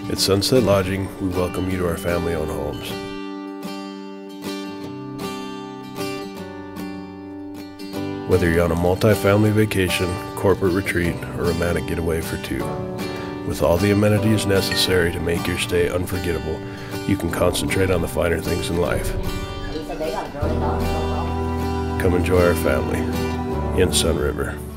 At Sunset Lodging, we welcome you to our family-owned homes. Whether you're on a multi-family vacation, corporate retreat, or romantic getaway for two, with all the amenities necessary to make your stay unforgettable, you can concentrate on the finer things in life. Come enjoy our family in Sun River.